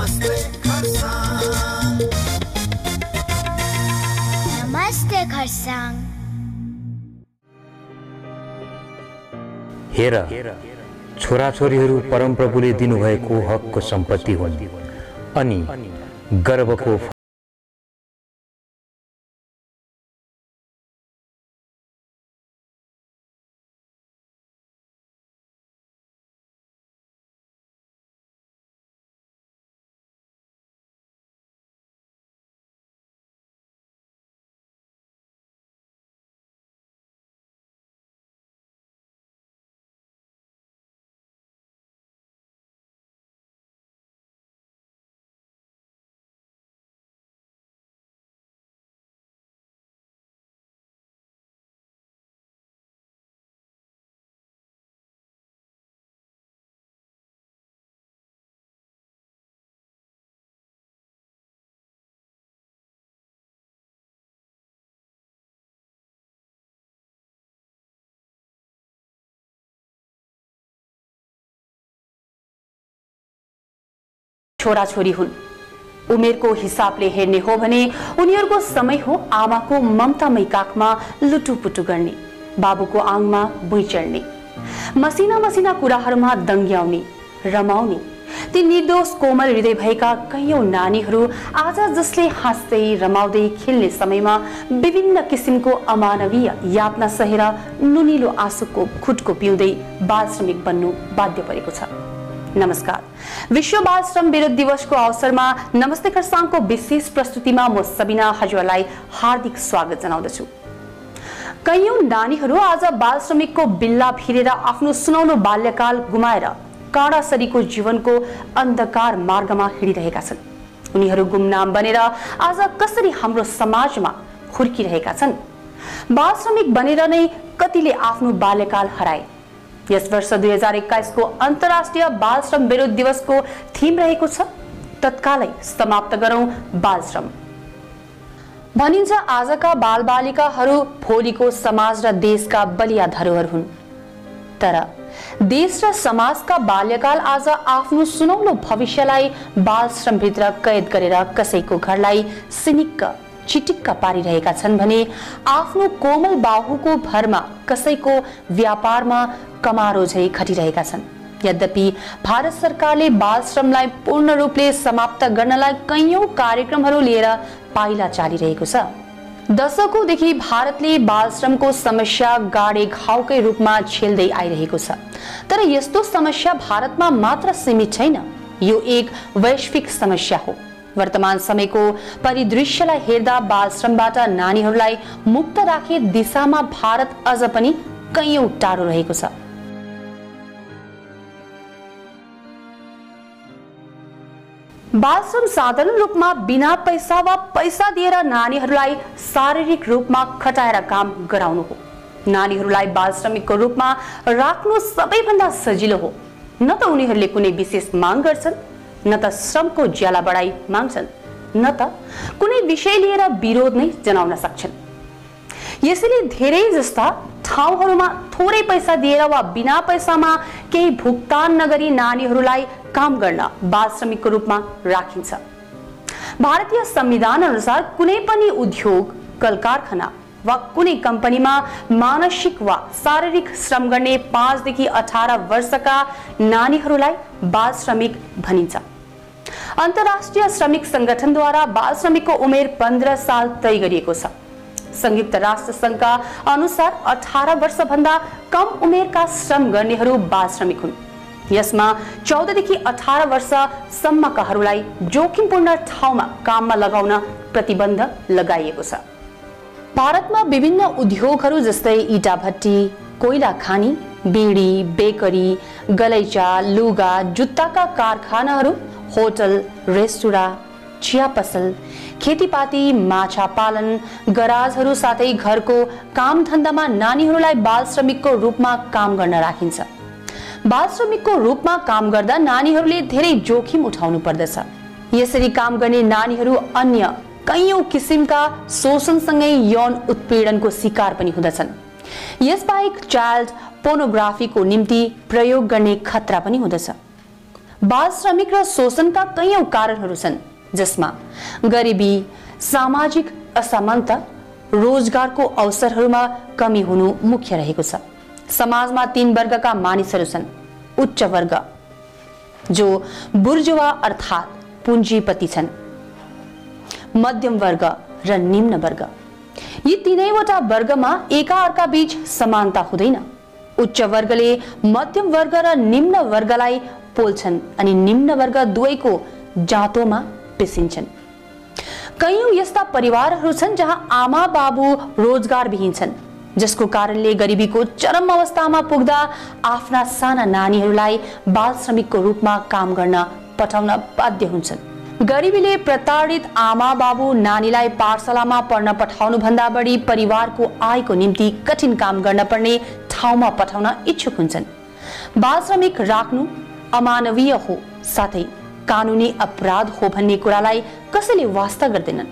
नमस्ते खरसाङ। हेर, छोराछोरीहरू परमप्रभुले दिनुभएको हकको सम्पत्ति हुन् अनि गर्वको छोराछोरी हुन्। उमेरको हिसाबले हेर्ने हो भने उनीहरूको समय हो आमाको ममतामय काखमा लुटुपुटु गर्ने, बाबुको आङमा भुइँ चढ्ने, मसिना मसिना कुराहरूमा दङ्ग्याउने, रमाउने। ती निर्दोष कोमल हृदय भएका कैयौं नानीहरू आज जसले हाँस्दै रमाउँदै खेल्ने समयमा विभिन्न किसिमको अमानवीय यातना सहेर नुनिलो आँसुको खुट्को पिउँदै बाल श्रमिक बन्नु बाध्य परेको छ। नमस्कार, विश्व बाल श्रम विरोध दिवसको अवसरमा नमस्ते खरसाङको विशेष प्रस्तुतिमा म सबिना हजुरलाई हार्दिक स्वागत जनाउँदछु। कैयौं नानीहरू आज बाल श्रमिकको बिल्ला भिरेर आफ्नो सुनौलो बाल्यकाल गुमाएर काँडासरीको जीवनको अन्धकार मार्गमा हिँडिरहेका छन्। उनीहरू गुमनाम बनेर आज कसरी हाम्रो समाजमा हुर्किरहेका छन्। बाल श्रमिक बनेर नै कतिले आफ्नो बाल्यकाल हराए। यस वर्ष 2021 को अन्तर्राष्ट्रिय बाल श्रम विरोध दिवसको थीम रहेको छ, तत्कालै समाप्त गरौं बाल श्रम। भनिन्छ आजका बालबालिकाहरू भोलिको समाज र देशका बलिया धरोहर हुन्। तर देश र समाजका बाल्यकाल आज आफ्नो सुनौलो भविष्यलाई बाल श्रमभित्र कैद गरेर कसैको घरलाई सिनिक्क चिटिक्क पारिरहेका छन् भने आफ्नो कोमल बाहुको भरमा कसैको व्यापारमा कमारो झै खटिरहेका छन्। यद्यपि भारत सरकारले बाल श्रमलाई पूर्ण रूपले समाप्त गर्नलाई कैयौं कार्यक्रमहरू लिएर पाइला चालिरहेको छ। दशकौंदेखि भारतले बाल श्रमको समस्या गाडे घाउकै रूपमा झेल्दै आइरहेको छ। तर यस्तो समस्या भारतमा मात्र सीमित छैन, यो एक वैश्विक समस्या हो। वर्तमान समयको परिदृश्यलाई हेर्दा बाल श्रमबाट नानीहरूलाई मुक्त राख्ने दिशामा भारत अझ पनि कैयौं टाढो रहेको छ। बाल श्रम साधारण रूपमा बिना पैसा वा पैसा दिएर नानीहरूलाई शारीरिक रूपमा खटाएर काम गराउनु हो। नानीहरूलाई बाल श्रमिकको रूपमा राख्नु सबैभन्दा सजिलो हो। न त उनीहरूले कुनै विशेष माग गर्छन्, न त श्रमको ज्याला बढाई माग्छन्, न त कुनै विषय लिएर विरोध नै जनाउन सक्छन्। यसैले धेरै जस्ता ठाउँहरूमा थोरै पैसा दिएर वा बिना पैसामा केही भुक्तान नगरी नानीहरूलाई काम गर्न बाल श्रमिकको रूपमा राखिन्छ। भारतीय संविधान अनुसार कुनै पनि उद्योग, कल कारखाना वा कुनै कम्पनीमा मानसिक वा शारीरिक श्रम गर्ने 5 देखि 18 वर्षका नानीहरूलाई बाल श्रमिक भनिन्छ। अन्तर्राष्ट्रिय श्रमिक संगठनद्वारा बाल श्रमिकको उमेर 15 साल तय गरिएको छ। संयुक्त राष्ट्र संघका अनुसार 18 वर्षभन्दा कम उमेरका श्रम गर्नेहरू बाल श्रमिक हुन्। यसमा 14 देखि 18 वर्षसम्मकाहरूलाई जोखिमपूर्ण ठाउँमा काममा लगाउन प्रतिबन्ध लगाइएको छ। भारतमा विभिन्न उद्योगहरू जस्तै इटा भट्टी, कोइला खानी, बीडी, बेकरी, गलैचा, लुगा, जुत्ताका कारखानाहरू, होटल, रेस्टुरा, चिया पसल, खेतीपाती, माछा पालन, गराजहरू साथै घरको काम धन्दामा नानीहरूलाई बाल श्रमिकको रूपमा काम गर्न राखिन्छ। बाल श्रमिकको रूपमा काम गर्दा नानीहरूले धेरै जोखिम उठाउनु पर्दछ। यसरी काम गर्ने नानीहरू अन्य कैयौं किसिमका शोषणसँगै यौन उत्पीडनको शिकार पनि हुँदछन्। यसबाहेक चाइल्ड पोर्नोग्राफीको निम्ति प्रयोग गर्ने खतरा पनि हुँदछ। बाल श्रमिक र शोषणका कैयौं कारणहरू छन्, जसमा गरिबी, सामाजिक असमानता, रोजगारको अवसरहरूमा कमी हुनु मुख्य रहेको छ। समाजमा 3 वर्गका मानिसहरू छन्। उच्च वर्ग जो बुर्जुवा अर्थात् पुञ्जीपति छन्, मध्यम वर्ग र निम्न वर्ग। यी तीनैवटा वर्गमा एकाअर्का बीच समानता हुँदैन। उच्च वर्गले मध्यम वर्ग र निम्न वर्गलाई पोल्छन् अनि निम्न वर्ग दुवैको जाँतोमा पिसिन्छन्। कैयौं यस्ता परिवारहरू छन् जहाँ आमा बाबु रोजगारविहीन छन्, जसको कारणले गरिबीको चरम अवस्थामा पुग्दा आफ्ना साना नानीहरूलाई बाल श्रमिकको रूपमा काम गर्न पठाउन बाध्य हुन्छन्। गरिबीले प्रताडित आमा बाबु नानीलाई पाठशालामा पढ्न पठाउनु भन्दा बढी परिवारको आयको निम्ति कठिन काम गर्न पर्ने ठाउँमा पठाउन इच्छुक हुन्छन्। बाल श्रमिक राख्नु अमानवीय हो, साथै कानुनी अपराध हो भन्ने कुरालाई कसैले वास्ता गर्दैनन्।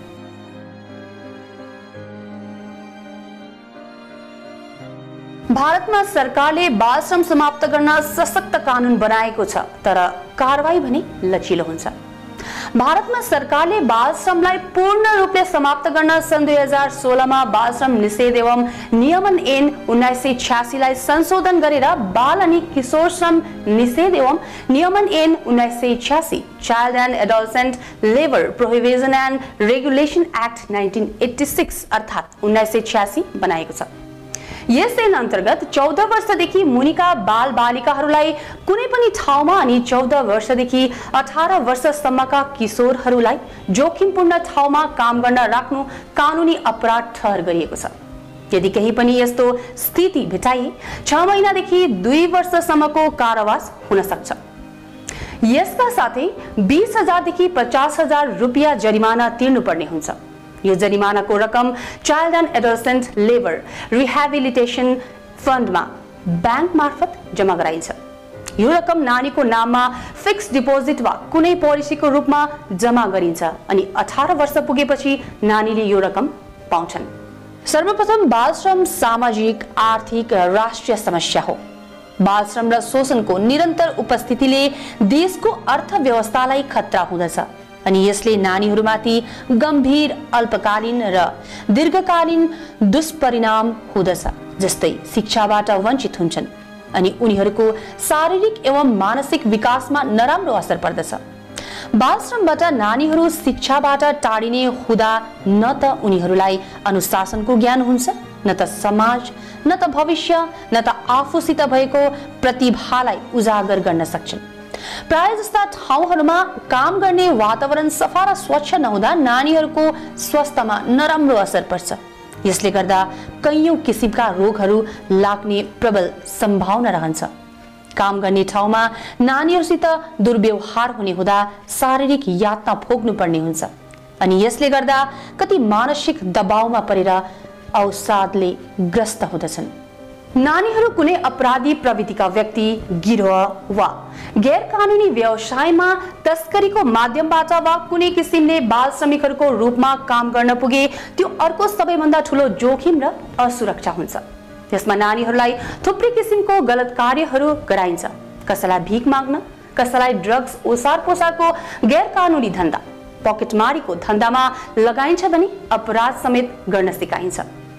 भारतमा सरकारले बाल श्रम समाप्त गर्न सशक्त कानून बनाएको छ, तर कारबाही भने लचिलो हुन्छ। भारतमा सरकारले बाल श्रमलाई पूर्ण रूपले समाप्त गर्न सन् 2016 मा बाल श्रम निषेध एवं नियमन ऐन 1986 लाई संशोधन गरेर बाल अनि किशोर श्रम निषेध एवं नियमन ऐन 1986 child and adolescent labour prohibition and regulation act 1986 अर्थात् 1986 बनाएको छ। यस ऐन अन्तर्गत 14 वर्षदेखि मुनिका बाल बालिकाहरूलाई कुनै पनि ठाउँमा अनि 14 वर्षदेखि 18 वर्षसम्मका किशोरहरूलाई जोखिमपूर्ण ठाउँमा काम गर्न राख्नु कानुनी अपराध ठहर गरिएको छ। यदि केही पनि यस्तो स्थिति भेटाइए 6 महिनादेखि 2 वर्षसम्मको कारावास हुन सक्छ। यसका साथै 20,000 देखि 50,000 रुपियाँ जरिमाना तिर्नुपर्ने हुन्छ। यो जरिमानाको रकम child and adolescent labour rehabilitation फन्डमा ब्याङ्क मार्फत जम्मा गराइन्छ। यो रकम नानीको नाममा फिक्स डिपोजिट वा कुनै पोलिसीको रूपमा जम्मा गरिन्छ अनि 18 वर्ष पुगेपछि नानीले यो रकम पाउँछन्। सर्वप्रथम बाल श्रम सामाजिक, आर्थिक र राष्ट्रिय समस्या हो। बाल श्रम र शोषणको निरन्तर उपस्थितिले देशको अर्थव्यवस्थालाई खतरा हुँदछ अनि यसले नानीहरूमाथि गम्भीर अल्पकालीन र दीर्घकालीन दुष्परिणाम हुँदछ, जस्तै शिक्षाबाट वञ्चित हुन्छन् अनि उनीहरूको शारीरिक एवं मानसिक विकासमा नराम्रो असर पर्दछ। बाल श्रमबाट नानीहरू शिक्षाबाट टाढिने हुँदा न त उनीहरूलाई अनुशासनको ज्ञान हुन्छ, न त समाज, न त भविष्य, न त आफूसित भएको प्रतिभालाई उजागर गर्न सक्छन्। प्राय जस्ता ठाउँहरूमा काम गर्ने वातावरण सफा र स्वच्छ नहुँदा नानीहरूको स्वास्थ्यमा नराम्रो असर पर्छ। यसले गर्दा कैयौं किसिमका रोगहरू लाग्ने प्रबल सम्भावना रहन्छ। काम गर्ने ठाउँमा नानीहरूसित दुर्व्यवहार हुने हुँदा शारीरिक यातना भोग्नु पर्ने हुन्छ अनि यसले गर्दा कति मानसिक दबावमा परेर अवसादले ग्रस्त हुँदछन्। नानीहरू कुनै अपराधी प्रवृत्तिका व्यक्ति, गिरोह वा गैर कानूनी व्यवसायमा तस्करीको माध्यमबाट वा कुनै किसिमले बाल श्रमिकहरूको रूपमा काम गर्न पुगे त्यो अर्को सबैभन्दा ठूलो जोखिम र असुरक्षा हुन्छ। त्यसमा नानीहरूलाई थुप्रै किसिमको गलत कार्यहरू गराइन्छ। कसैलाई भिख माग्न, कसैलाई ड्रग्स ओसार पोसारको गैर कानूनी धन्दा, पकेटमारीको धन्दामा लगाइन्छ भने अपराध समेत गर्न सिकाइन्छ।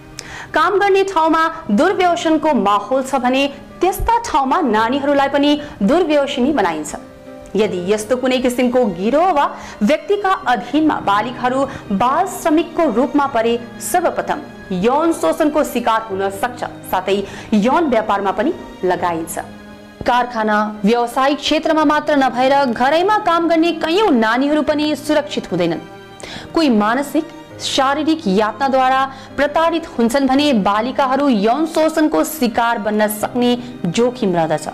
काम गर्ने ठाउँमा दुर्व्यसनको माहौल छ भने त्यस्ता ठाउँमा नानीहरूलाई पनि दुर्व्यसनी बनाइन्छ। यदि यस्तो कुनै किसिमको गिरोह वा व्यक्तिका अधीनमा बालिकाहरू बाल श्रमिकको रूपमा परे सर्वप्रथम यौन शोषणको शिकार हुन सक्छ, साथै यौन व्यापारमा पनि लगाइन्छ। कारखाना, व्यावसायिक क्षेत्रमा मात्र नभएर घरैमा काम गर्ने कैयौं नानीहरू पनि सुरक्षित हुँदैनन्। कोही मानसिक शारीरिक यातनाद्वारा प्रताडित हुन्छन् भने बालिकाहरू यौन शोषणको शिकार बन्न सक्ने जोखिम रहदछ।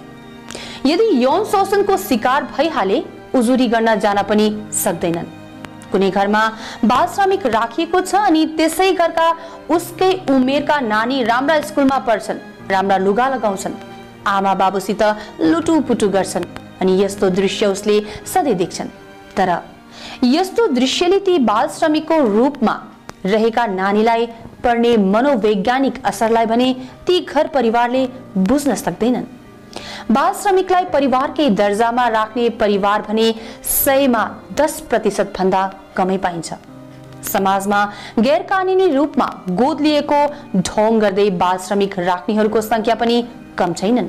यदि यौन शोषणको शिकार भइहाले उजुरी गर्न जान पनि सक्दैनन्। कुनै घरमा बाल श्रमिक राखिएको छ अनि त्यसै घरका उसकै उमेरका नानी राम्रा स्कुलमा पढ्छन्, राम्रा लुगा लगाउँछन्, आमा बाबुसित लुटुपुटु गर्छन् अनि यस्तो दृश्य उसले सधैँ देख्छन्। तर यस्तो दृश्यले ती बाल श्रमिकको रूपमा रहेका नानीलाई पर्ने मनोवैज्ञानिक असरलाई भने ती घर परिवारले बुझ्न सक्दैनन्। बाल श्रमिकलाई परिवारकै दर्जामा राख्ने परिवार भने 100 मा 10% भन्दा कमै पाइन्छ। समाजमा गैरकानूनी रूपमा गोद लिएको ढोङ गर्दै बाल श्रमिक राख्नेहरूको संख्या पनि कम छैनन्।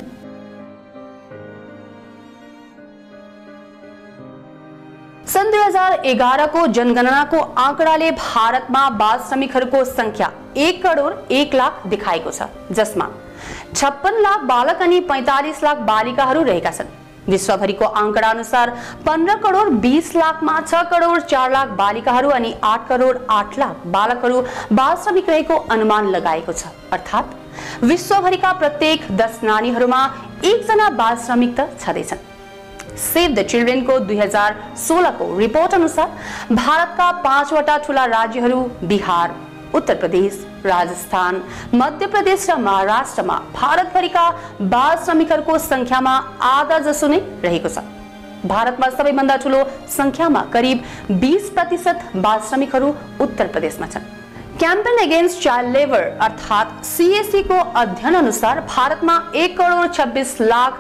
सन् 2011 को जनगणनाको आंकडाले भारतमा बाल श्रमिकहरूको संख्या 1 करोड 1 लाख देखाएको छ, जसमा 56 लाख बालक अनि 45 लाख बालिकाहरू रहेका छन्। विश्वभरिको आंकड़ा अनुसार 15 करोड 20 लाखमा 6 करोड 4 लाख बालिकाहरू अनि 8 करोड 8 लाख बालकहरू बाल श्रमिक रहेको अनुमान लगाएको छ। अर्थात् विश्वभरिका प्रत्येक 10 नानीहरूमा 1 जना बाल श्रमिक त छँदैछन्। सेभ द चिल्ड्रेन को 2016 को रिपोर्ट अनुसार भारतका 5 वटा ठूला राज्यहरू बिहार, उत्तर प्रदेश, राजस्थान, मध्य प्रदेश र महाराष्ट्रमा भारतभरिका बाल श्रमिकहरूको संख्यामा आधा जसो नै रहेको छ। भारतमा सबैभन्दा ठूलो संख्यामा करिब 20% बाल श्रमिकहरू उत्तर प्रदेशमा छन्। क्याम्पेन अगेन्स्ट चाइल्ड लेबर अर्थात् CAC को अध्ययन अनुसार भारतमा 1 करोड 26 लाख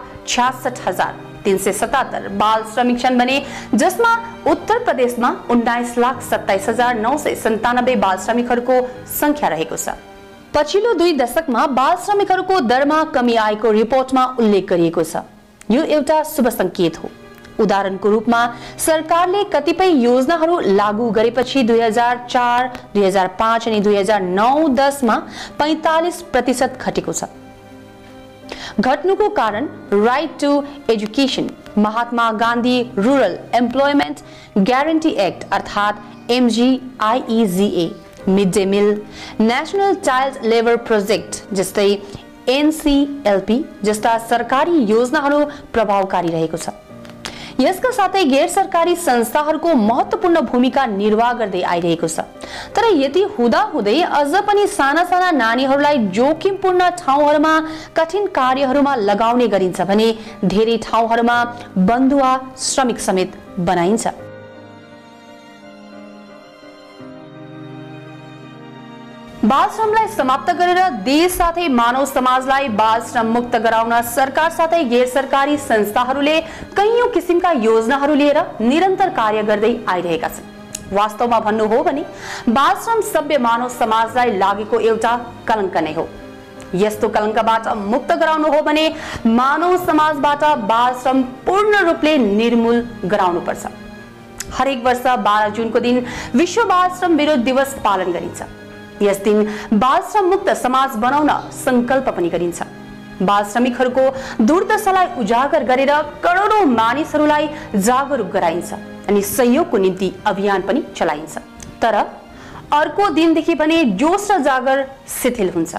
66,377 बाल श्रमिक छन् भने जसमा उत्तर प्रदेशमा 19 लाख 27,997 बाल श्रमिकहरूको संख्या रहेको छ। पछिल्लो 2 दशकमा बाल श्रमिकहरूको दरमा कमी आएको रिपोर्टमा उल्लेख गरिएको छ। यो एउटा शुभ संकेत हो। उदाहरणको रूपमा सरकारले कतिपय योजनाहरू लागू गरेपछि 2004, 2005 अनि 2009-10 मा 45% घटेको छ। घट्नुको कारण right to education, Mahatma Gandhi rural employment guarantee act अर्थात् MGIEGA, mid day meal, national child labour project जस्तै NCLP जस्ता सरकारी योजनाहरू प्रभावकारी रहेको छ। यसका साथै गैर सरकारी संस्थाहरूको महत्त्वपूर्ण भूमिका निर्वाह गर्दै आइरहेको छ। तर यति हुँदाहुँदै अझ पनि साना साना नानीहरूलाई जोखिमपूर्ण ठाउँहरूमा कठिन कार्यहरूमा लगाउने गरिन्छ भने धेरै ठाउँहरूमा बन्धुवा श्रमिक समेत बनाइन्छ। बाल श्रमलाई समाप्त गरेर देश साथै मानव समाजलाई बाल श्रम मुक्त गराउन सरकार साथै गैर सरकारी संस्थाहरूले कैयौं किसिमका योजनाहरू लिएर निरन्तर कार्य गर्दै आइरहेका छन्। वास्तवमा भन्नु हो भने बाल श्रम सभ्य मानव समाजलाई लागेको एउटा कलंक नै हो। यस्तो कलंकबाट मुक्त गराउनु हो भने मानव समाजबाट बाल श्रम पूर्ण रूपले निर्मूल गराउनु पर्छ। हरेक वर्ष 12 जुनको दिन विश्व बाल श्रम विरोध दिवस पालन गरिन्छ। यस दिन बाल श्रम मुक्त समाज बनाउन संकल्प पनि गरिन्छ। बाल श्रमिकहरूको दुर्दशालाई उजागर गरेर करोडौं मानिसहरूलाई जागरुक गराइन्छ अनि सहयोगको निम्ति अभियान पनि चलाइन्छ। तर अर्को दिनदेखि भने जोश र जागर शिथिल हुन्छ।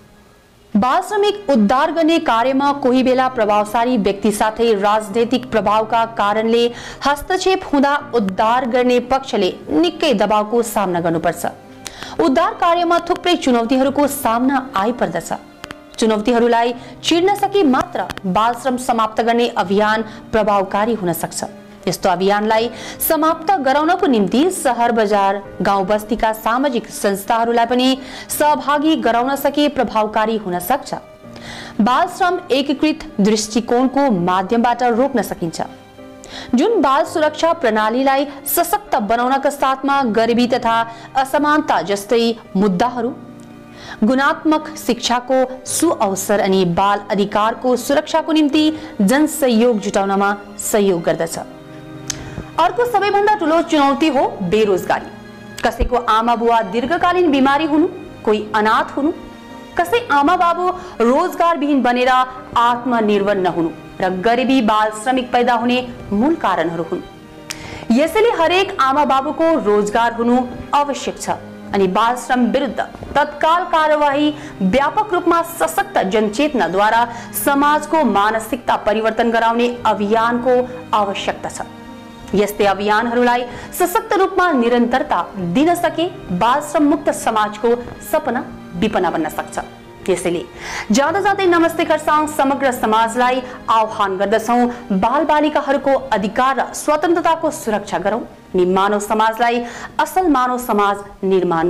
बाल श्रमिक उद्धार गर्ने कार्यमा कोही बेला प्रभावशाली व्यक्ति साथै राजनैतिक प्रभावका कारणले हस्तक्षेप हुँदा उद्धार गर्ने पक्षले निकै दबावको सामना गर्नुपर्छ। उद्धार कार्यमा थुप्रै चुनौतीहरूको सामना आइपर्दछ। चुनौतीहरूलाई चिर्न सके मात्र बाल श्रम समाप्त गर्ने अभियान प्रभावकारी हुन सक्छ। यस्तो अभियानलाई समाप्त गराउनको निम्ति शहर बजार गाउँ बस्तीका सामाजिक संस्थाहरूलाई पनि सहभागी गराउन सके प्रभावकारी हुन सक्छ। बाल श्रम एकीकृत दृष्टिकोणको माध्यमबाट रोक्न सकिन्छ, जुन बाल सुरक्षा प्रणालीलाई सशक्त बनाउनका साथमा गरिबी तथा असमानता जस्तै मुद्दाहरू, गुणात्मक शिक्षाको सुअवसर अनि बाल अधिकारको सुरक्षाको निम्ति जनसहयोग जुटाउनमा सहयोग गर्दछ। अर्को सबैभन्दा ठूलो चुनौती हो बेरोजगारी। कसैको आमा बुवा दीर्घकालीन बिमारी हुनु, कोही अनाथ हुनु, कसै आमा बाबु रोजगारविहीन बनेर आत्मनिर्भर नहुनु र गरिबी बाल श्रमिक पैदा हुने मूल कारणहरू हुन्। यसैले हरेक आमा बाबुको रोजगार हुनु आवश्यक छ अनि बाल श्रम विरुद्ध तत्काल कार्यवाही व्यापक रूपमा सशक्त जनचेतनाद्वारा समाजको मानसिकता परिवर्तन गराउने अभियानको आवश्यकता छ। यस्तै अभियानहरूलाई सशक्त रूपमा निरन्तरता दिन सके बाल श्रम मुक्त समाजको सपना विपना बन्न सक्छ। त्यसैले जाँदा जाँदै नमस्ते खरसाङ समग्र समाजलाई आह्वान गर्दछौं, बाल बालिकाहरूको अधिकार र स्वतन्त्रताको सुरक्षा गरौं अनि मानव समाजलाई असल मानव समाज निर्माण गरौं।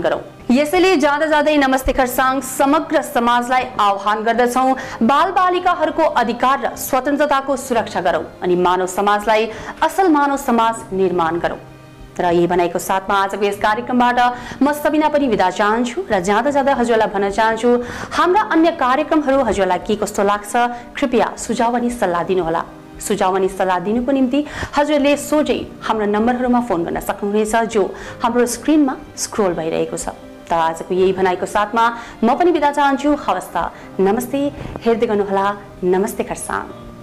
यसैले जाँदा जाँदै नमस्ते खरसाङ समग्र समाजलाई आह्वान गर्दछौं, बालबालिकाहरूको अधिकार र स्वतन्त्रताको सुरक्षा गरौं अनि मानव समाजलाई असल मानव समाज निर्माण गरौं। र यही भनाइको साथमा आजको यस कार्यक्रमबाट म सबिना पनि बिदा चाहन्छु र जाँदा जाँदा हजुरलाई भन्न चाहन्छु, हाम्रा अन्य कार्यक्रमहरू हजुरलाई के कस्तो लाग्छ कृपया सुझाव अनि सल्लाह दिनुहोला। सुझाव अनि सल्लाह दिनुको निम्ति हजुरले सोझै हाम्रो नम्बरहरूमा फोन गर्न सक्नुहुनेछ, जो हाम्रो स्क्रिनमा स्क्रोल भइरहेको छ। त आजको यही भनाइको साथमा म पनि बिदा चाहन्छु। हवस् त, नमस्ते, हेर्दै गर्नुहोला नमस्ते खरसाङ।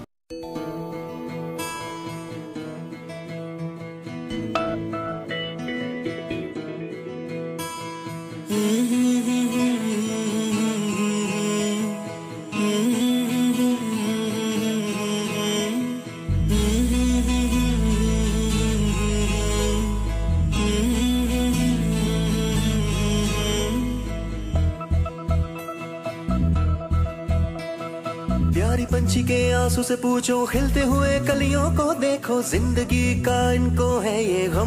प्यारी पंछी के आंसू से पूछो, खिलते हुए कलियों को देखो, जिंदगी का इनको है ये गम।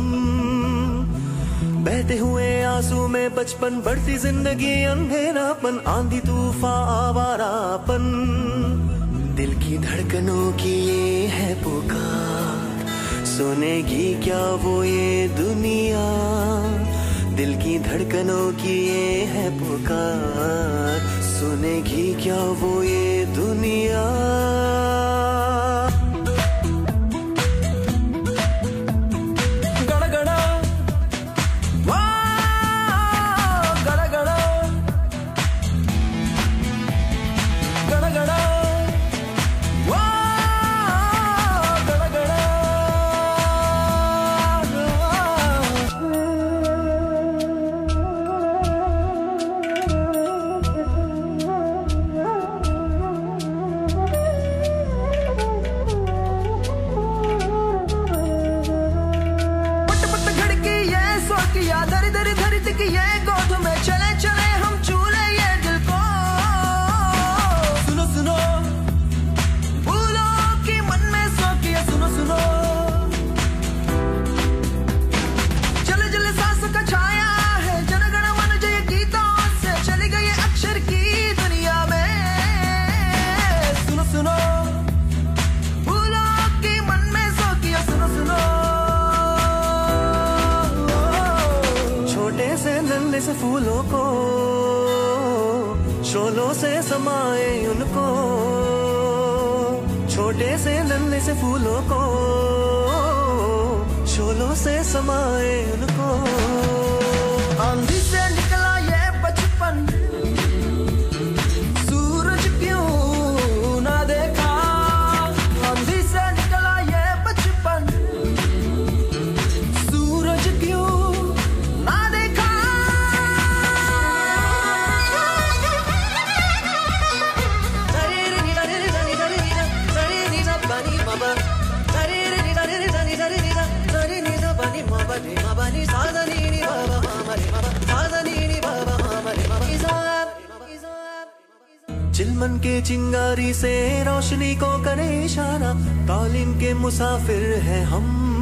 बहते हुए आंसू में बचपन, बढ़ती जिंदगी अंधेरापन, आंधी तूफान आवारापन। दिल की धड़कनों की ये है पुकार, सुनेगी क्या वो ये दुनिया। दिल की धड़कनों की ये है पुकार, सुनेगी क्या वो ये दुनिया। गड़गड़ा वाह, गड़गड़ा गड़गड़ा वाह, गड़गड़ा। से फूलों को शोलों से समाए उनको, छोटे से नन्हे से फूलों को शोलों से समाए उनको। आंधी से निकला ये बचपन, सूरज क्यों ना देखा। आंधी से निकला ये बचपन, सूरज क्यों ना देखा। चिलमन के चिंगारी से रोशनी को करे इशारा, तालीम के मुसाफिर हैं हम।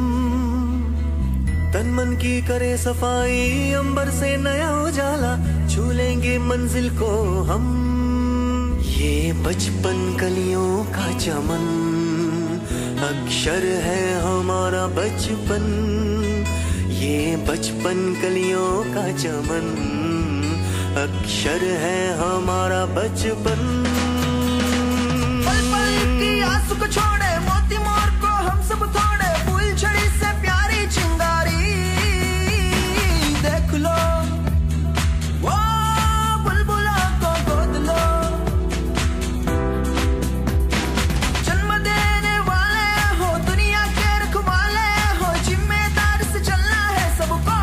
तन मन की करे सफाई, अंबर से नया उजाला, छू लेंगे मंजिल को हम। ये बचपन कलियों का चमन, अक्षर है हमारा बचपन। ये बचपन कलियों का चमन, अक्षर है हमारा बचपन। पल पल की आंसू को छोड़े, मोती मोर को हम सब तोड़े, फूल छड़ी से प्यारी चिंगारी देख लो, वो बुलबुला को गोद लो। जन्म देने वाले हो, दुनिया के रखवाले हो, जिम्मेदार से चलना है सबको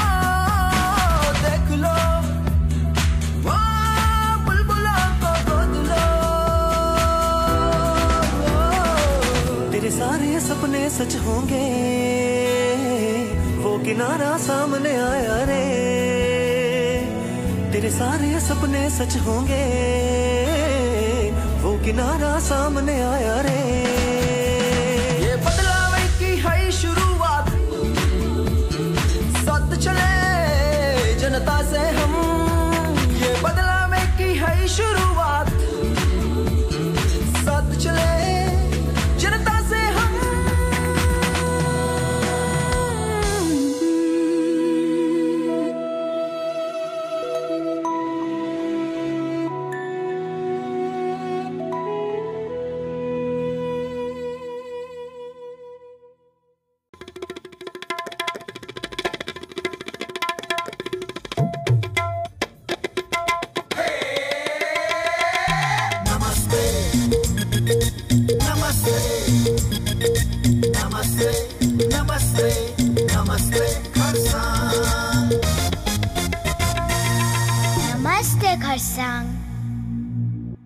देख लो, वो बुलबुला को गोद लो। तेरे सारे सपने सच होंगे, वो किनारा सामने आया रे। तेरे सारे सपने सच होंगे, वो किनारा सामने आया रे।